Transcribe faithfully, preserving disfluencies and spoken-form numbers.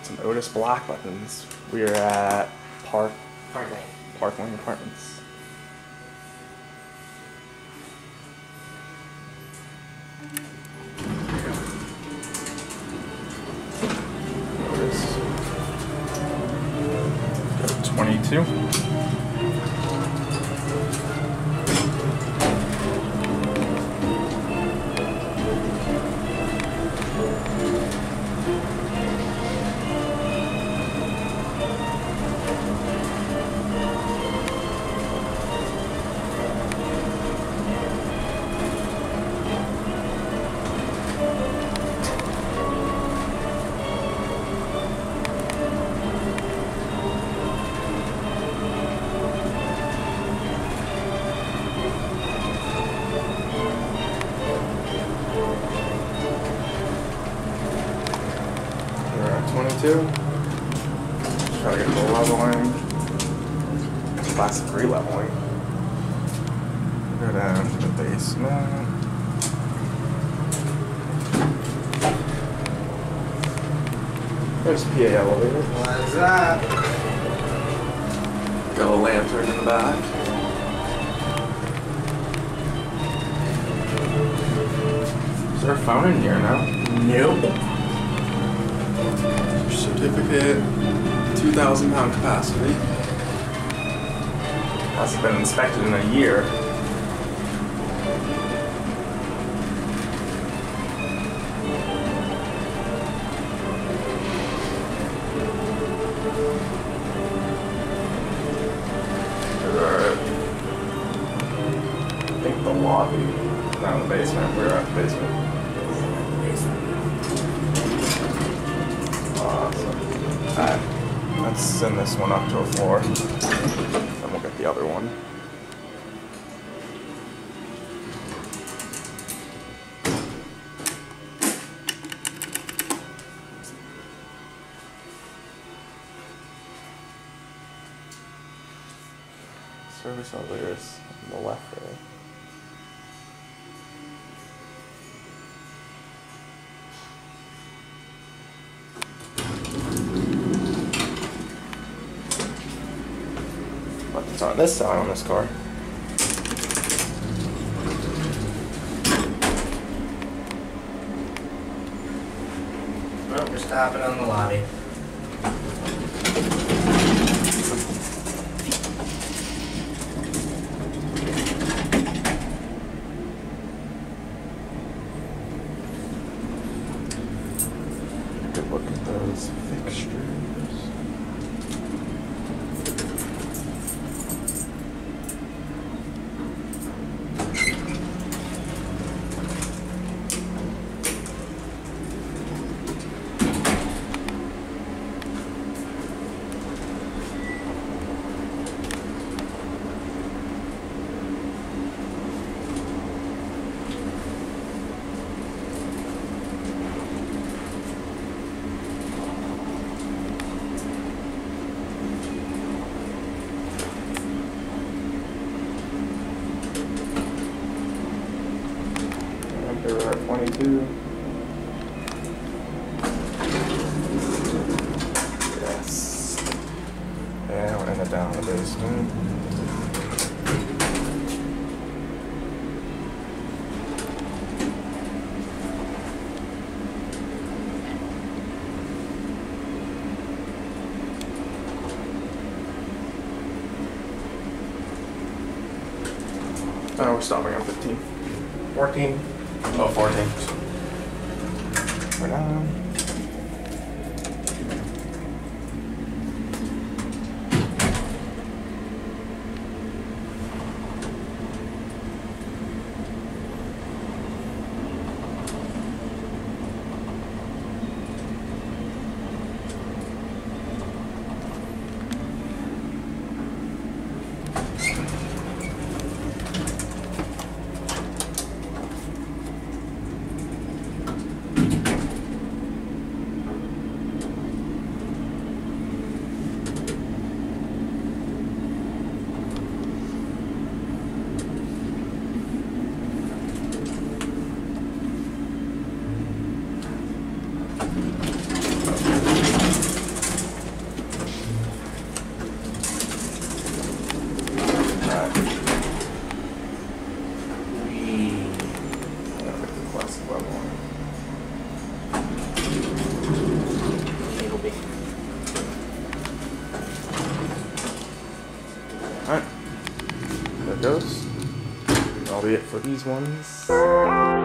some Otis black buttons. We're at Park Parklane. Parklane Apartments. Otis. Go to twenty-two. twenty-two. Try to get a little leveling. Classic re-leveling. Go down to the basement. There's P A elevator. What is that? Got a lantern in the back. Is there a phone in here now? Nope. Certificate, two thousand pound capacity. Hasn't been inspected in a year. Alright. I think the lobby, not in the basement. We're at the basement. Alright, let's send this one up to a floor, then we'll get the other one. Service elevator is on the left there. It's on this side on this car. Well, we're stopping on the lobby. Good look at those fixtures. We're at twenty-two. Yes. Yeah, we're in it down in the basement. Oh, we're stopping on fifteen. fourteen. Oh, fourteen. We're down. it goes. That'll be it for these ones.